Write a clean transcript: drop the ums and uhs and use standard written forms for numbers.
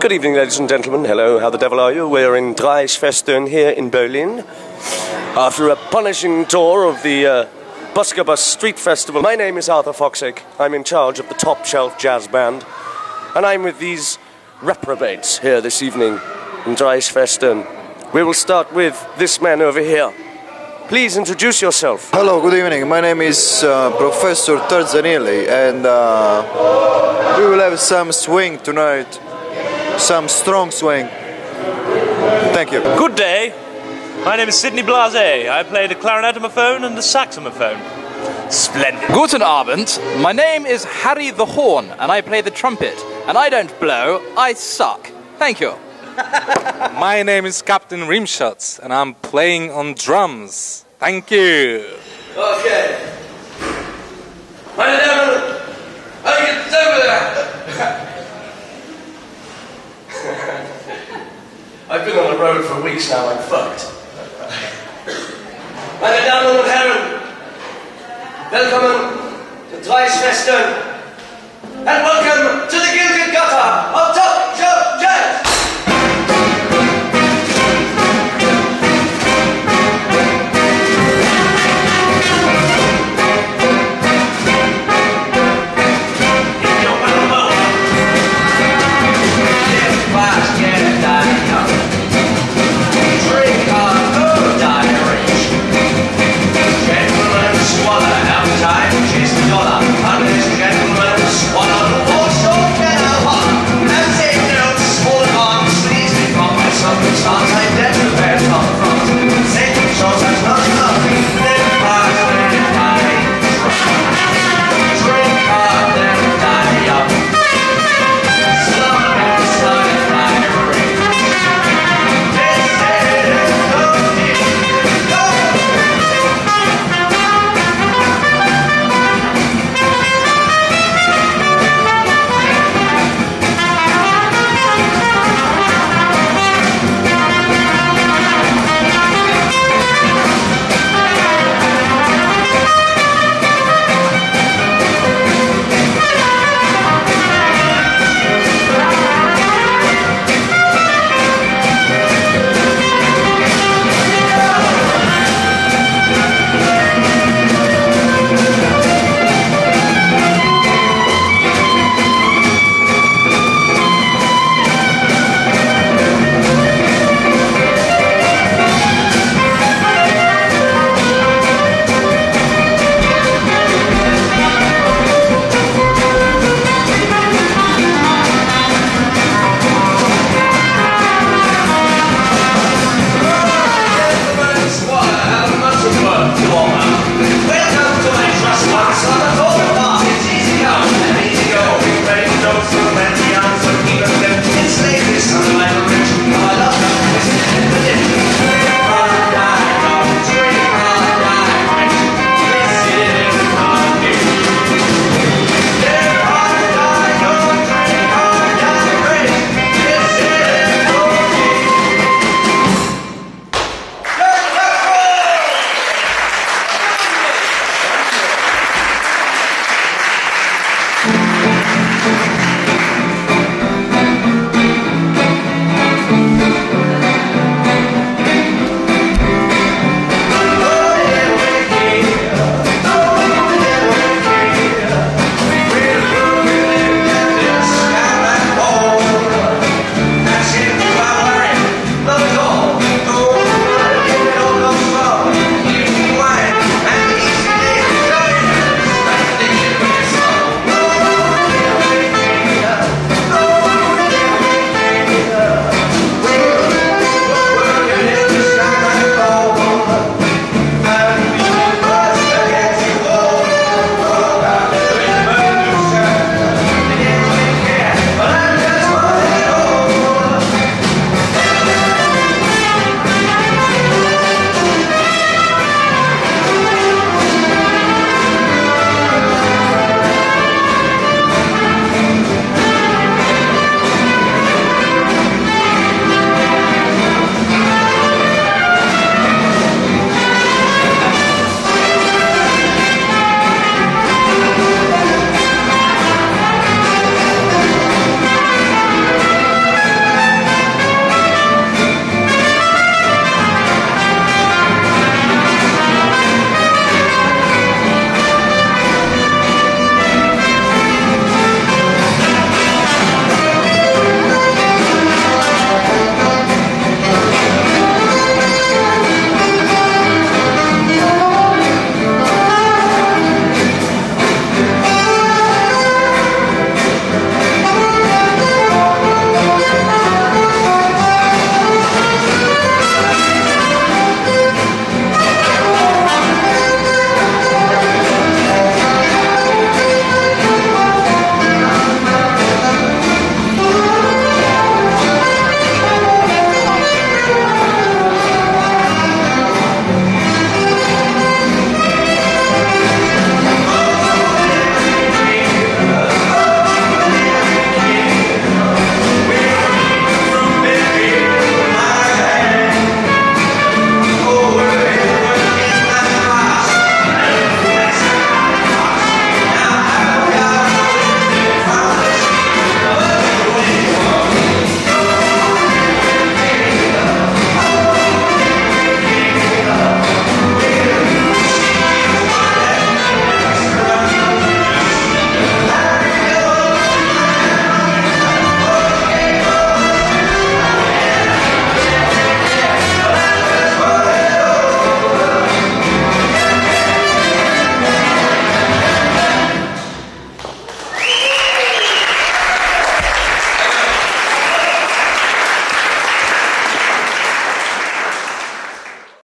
Good evening, ladies and gentlemen. Hello, how the devil are you? We're in Dreisfesten here in Berlin. After a punishing tour of the Buskabus Street Festival. My name is Arthur Foxig. I'm in charge of the Top Shelf Jazz Band. And I'm with these reprobates here this evening in Dreisfesten. We will start with this man over here. Please introduce yourself. Hello, good evening. My name is Professor Tarzanelli, and we will have some swing tonight. Some strong swing. Thank you. Good day. My name is Sidney Blase. I play the clarinetomophone and the saxophone. Splendid. Guten Abend. My name is Harry the Horn, and I play the trumpet. And I don't blow, I suck. Thank you. My name is Captain Rimshots, and I'm playing on drums. Thank you. Okay. Meine Damen, jetzt over there. I've been on the road for weeks now, I'm fucked. Meine Damen und Herren, willkommen to Dreisfesten, and welcome to